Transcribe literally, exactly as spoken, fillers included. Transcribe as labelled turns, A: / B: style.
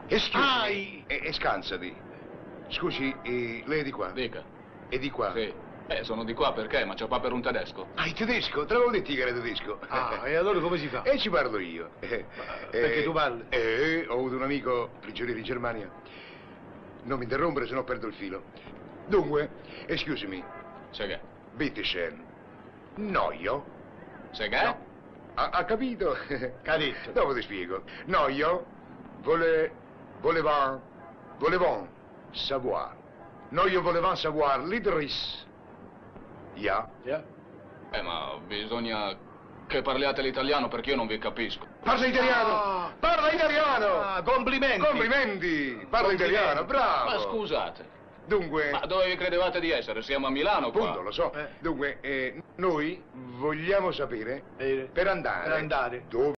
A: Excuse
B: Ah,
A: me.
B: i-
A: E, e scansati. Scusi, eh, lei è di qua?
C: Dica.
A: E di qua?
C: Sì. Eh, sono di qua perché? Ma c'ho qua per un tedesco.
A: Ah, il tedesco? Te l'avevo detto che era tedesco.
B: Ah, e allora come si fa?
A: E ci parlo io. Eh,
B: perché
A: eh,
B: tu parli?
A: Eh, ho avuto un amico prigioniero in Germania. Non mi interrompere, se no perdo il filo. Dunque, excuse me,
C: Sai che?
A: bitte schön. Noio?
C: Sai che?
A: No. Ha, ha capito?
B: Cadetto.
A: Dopo ti spiego. Noio, vole, voleva, volevamo savoir. Noio volevamo savoir l'Idris. Ja.
B: Yeah.
C: Eh, ma bisogna che parliate l'italiano perché io non vi capisco.
A: Parla italiano!
B: Ah.
A: Parla italiano!
B: Ah, complimenti.
A: Complimenti! Parla
B: Complimenti.
A: italiano, bravo!
C: Ma scusate,
A: Dunque,
C: ma dove vi credevate di essere? Siamo a Milano qua.
A: appunto, lo so.
B: Eh.
A: Dunque, eh, noi vogliamo sapere
B: Eh,
A: per andare,
B: per andare.
A: dove